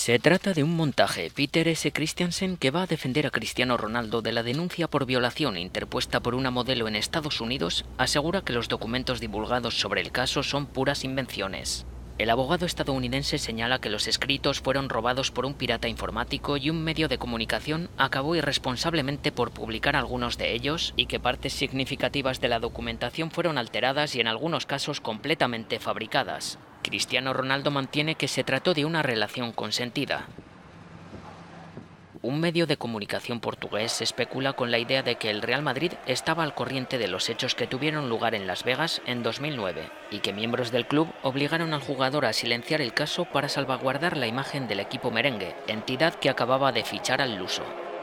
Se trata de un montaje. Peter S. Christiansen, que va a defender a Cristiano Ronaldo de la denuncia por violación interpuesta por una modelo en Estados Unidos, asegura que los documentos divulgados sobre el caso son puras invenciones. El abogado estadounidense señala que los escritos fueron robados por un pirata informático y un medio de comunicación acabó irresponsablemente por publicar algunos de ellos, y que partes significativas de la documentación fueron alteradas y en algunos casos completamente fabricadas. Cristiano Ronaldo mantiene que se trató de una relación consentida. Un medio de comunicación portugués especula con la idea de que el Real Madrid estaba al corriente de los hechos que tuvieron lugar en Las Vegas en 2009 y que miembros del club obligaron al jugador a silenciar el caso para salvaguardar la imagen del equipo merengue, entidad que acababa de fichar al luso.